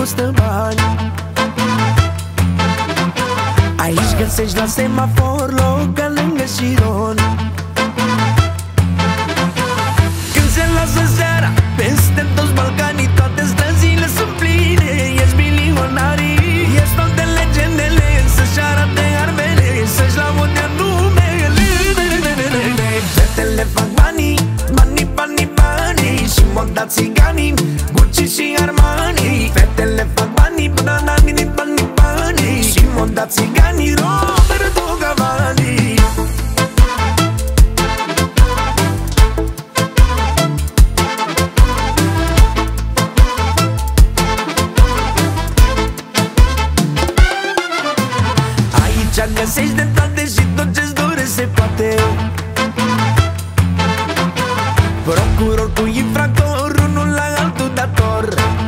costă bani. Aici găsești la semafor loc lângă Șiron. Când se lasă seara peste toți Balcanii, toate străzile sunt pline, ești milionarii. Ești toate legendele, să-și arate armele, să-și laudea numele. Fetele fac banii, banii, banii, banii, și moda țiganii, Gucci și Armani. Fetele fac banii, banii, banii, banii, și moda țiganii, Roberto Cavalli. Aici găsești de toate și tot ce-ți dorești se poate. Procuror cu infractor, unul la altul dator.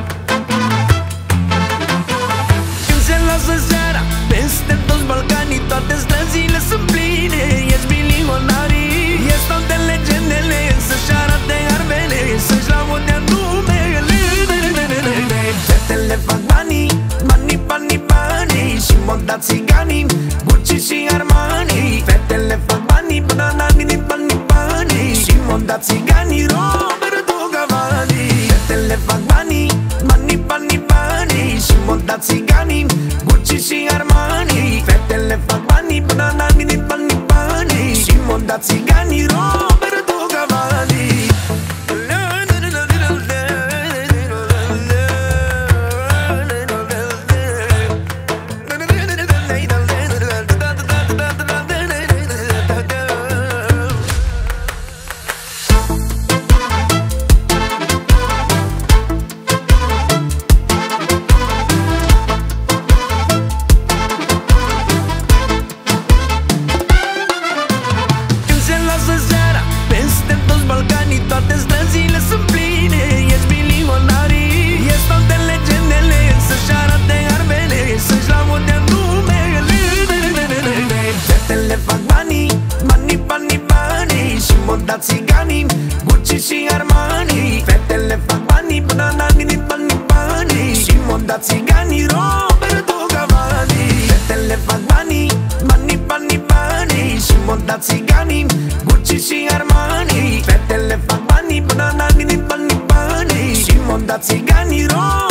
Când se lasă seara peste toți Balcanii, toate străzile sunt pline, ești milionarii. Ești toate legendele, să-și arate armele, să-și laudea numele. Fetele fac banii, banii, banii, banii, și moda țiganii, Gucci și Armani. Fetele fac banii, banii, banii, banii, și moda țiganii, Roberto Cavalli. Fetele fac banii, banii, banii, banii, și moda țiganii, Gucci și Armani. Fetele fac banii, banii, banii, banii, și moda țiganii, Roberto Cavalli. Toate străzile sunt pline, ești milionarii. Ești toate legendele, să-și arate armele, să-și laudea numele. Fetele fac banii, banii, banii, banii, și moda țiganii, Gucci și Armani. Fetele fac banii, banii, banii, banii, și moda țiganii, Roberto Cavalli. Fetele fac banii, banii, banii, banii, și moda țiganii, Gucci și Armani. Fetele fac banii, banii, banii, banii, și moda țiganii,